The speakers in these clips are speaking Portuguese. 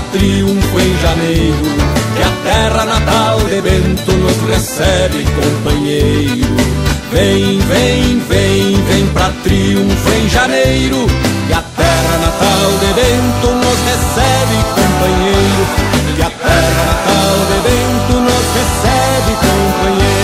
triunfo em janeiro, que a terra natal de Bento nos recebe, companheiro. Vem, vem, vem, vem pra triunfo em janeiro, que a terra natal de Bento nos recebe, companheiro. Que a terra natal de Bento nos recebe, companheiro.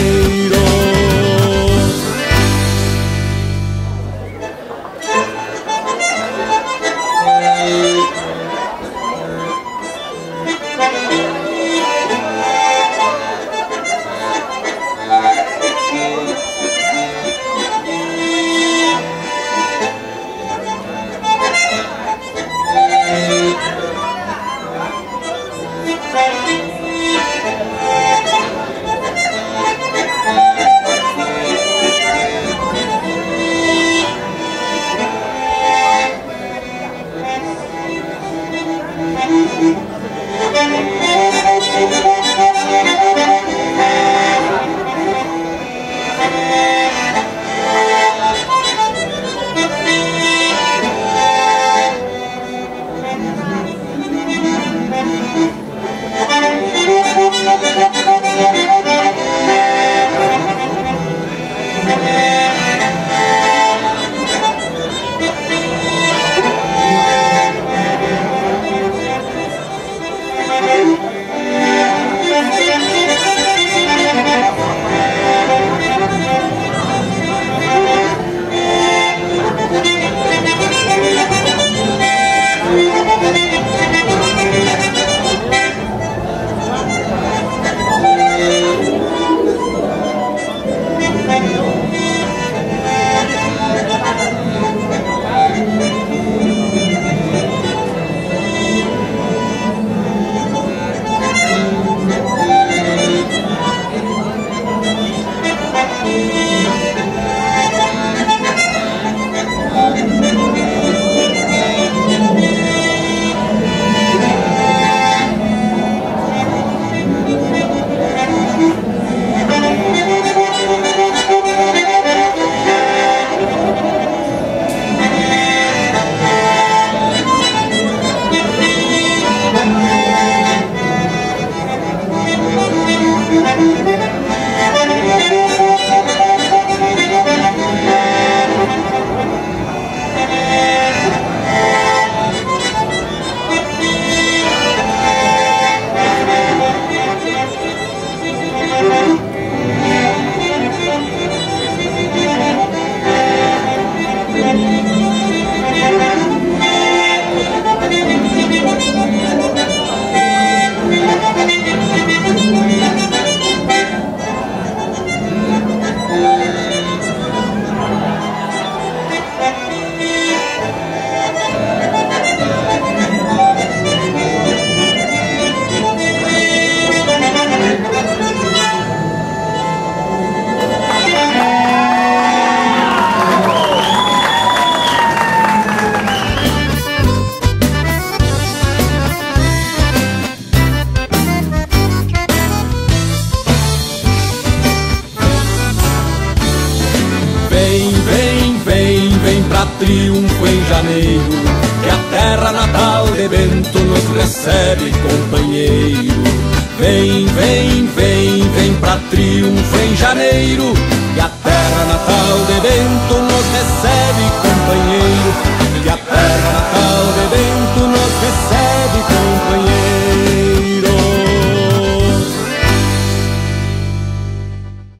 Triunfo em janeiro, que a terra natal de Bento nos recebe, companheiro. Vem, vem, vem, vem pra triunfo em janeiro,